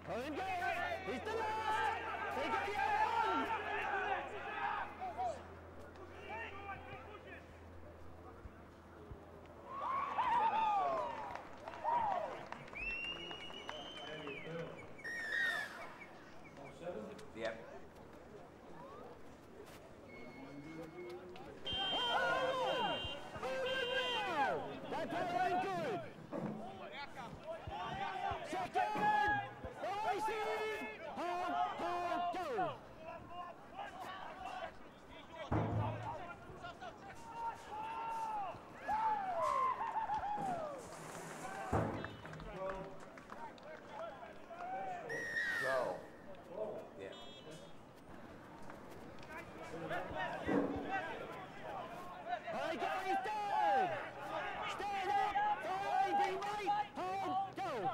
Let him go! He's the last! They got you on! Yep. That play ain't good. Second. Racing. Hard, go. Go. Yeah. Hey, go, he's dead! Stand up! Fine, teammate! Home, go!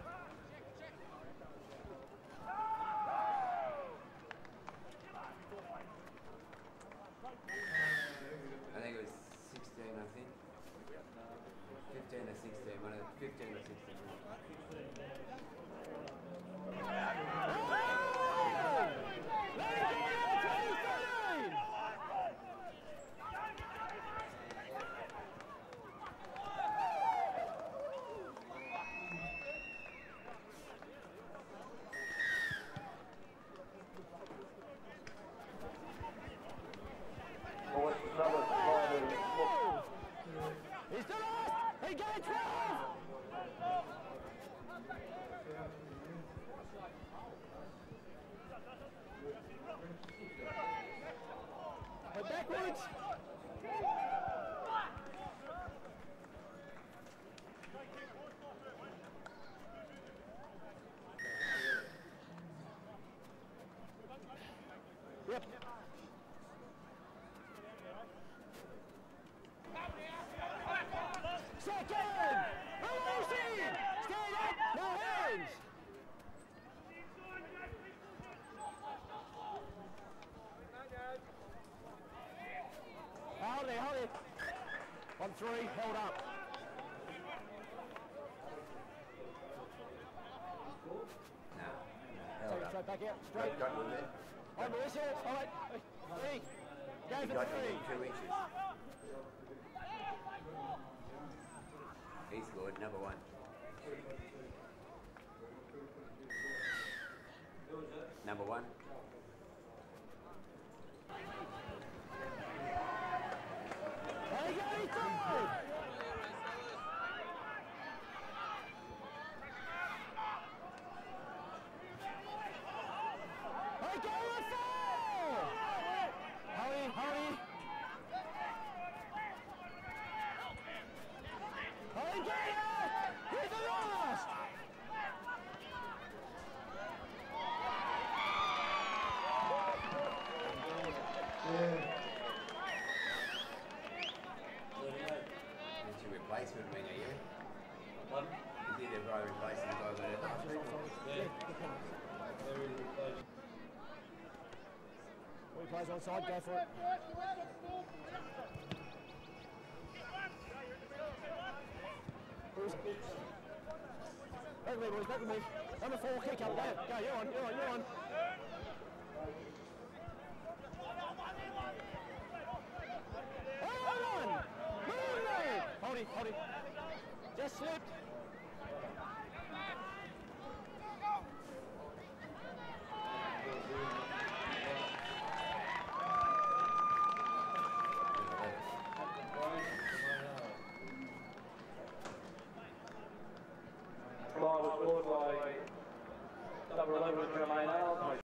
I think it was 16, I think. 15 or 16, one of the 15 or 16. He's the last! He got 12! Head backwards! Yep. Second! Releasing! Stand up! No hands! Hold it, hold it. 1-3, held up. No. Take it straight back out, straight. Got with it. On the whistle, all right. 3. Go He for got 3. within 2 inches. He scored, number 1. Number 1. There you go, he's through! Hey, go on 4! Hurry, hurry! Hurry, get it! Here's the last! It's your replacement wing, are you? What? You did a right replacement guy with it. When he plays onside, go for it. Back with me, boys, back with me. Number 4, kick up there. Go, you're on, you're on, you're on. Hold on! Move there! Hold it, hold it. Just slipped. Try was scored by number 11 Jernmaine.